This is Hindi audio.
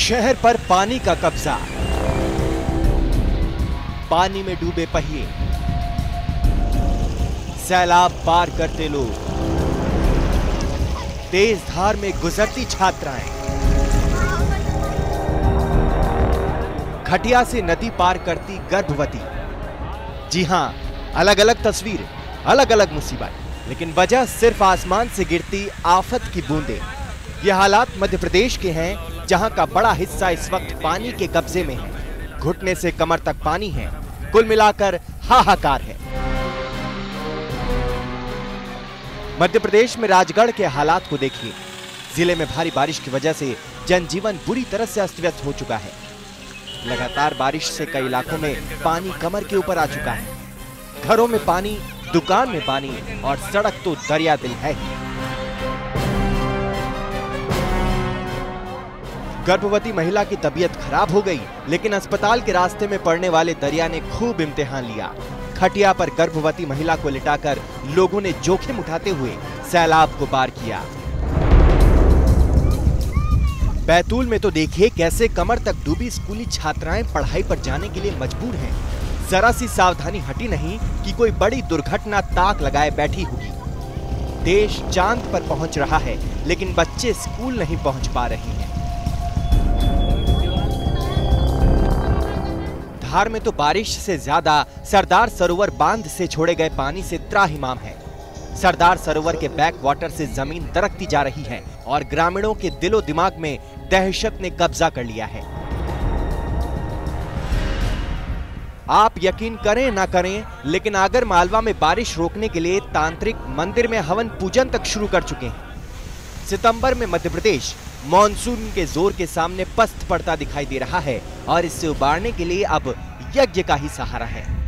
शहर पर पानी का कब्जा, पानी में डूबे पहिए, सैलाब पार करते लोग, तेज धार में गुजरती छात्राएं, खटिया से नदी पार करती गर्भवती। जी हां, अलग अलग तस्वीर, अलग अलग मुसीबत, लेकिन वजह सिर्फ आसमान से गिरती आफत की बूंदें। ये हालात मध्य प्रदेश के हैं, जहां का बड़ा हिस्सा इस वक्त पानी के कब्जे में है। घुटने से कमर तक पानी है। कुल मिलाकर हाहाकार है। मध्य प्रदेश में राजगढ़ के हालात को देखिए। जिले में भारी बारिश की वजह से जनजीवन बुरी तरह से अस्त व्यस्त हो चुका है। लगातार बारिश से कई इलाकों में पानी कमर के ऊपर आ चुका है। घरों में पानी, दुकान में पानी और सड़क तो दरिया दिल है ही। गर्भवती महिला की तबीयत खराब हो गई, लेकिन अस्पताल के रास्ते में पड़ने वाले दरिया ने खूब इम्तिहान लिया। खटिया पर गर्भवती महिला को लिटाकर लोगों ने जोखिम उठाते हुए सैलाब को पार किया। बैतूल में तो देखिए कैसे कमर तक डूबी स्कूली छात्राएं पढ़ाई पर जाने के लिए मजबूर हैं। जरा सी सावधानी हटी नहीं कि कोई बड़ी दुर्घटना ताक लगाए बैठी होगी। देश चांद पर पहुंच रहा है, लेकिन बच्चे स्कूल नहीं पहुंच पा रहे हैं। धार में तो बारिश से ज्यादा सरदार सरोवर बांध से छोड़े गए पानी से त्राहिमाम है। सरदार सरोवर के बैक वाटर से जमीन दरकती जा रही है और ग्रामीणों के दिलो दिमाग में दहशत ने कब्जा कर लिया है। आप यकीन करें ना करें, लेकिन आगर मालवा में बारिश रोकने के लिए तांत्रिक मंदिर में हवन पूजन तक शुरू कर चुके हैं। सितंबर में मध्य प्रदेश मॉनसून के जोर के सामने पस्त पड़ता दिखाई दे रहा है और इससे उबारने के लिए अब यज्ञ का ही सहारा है।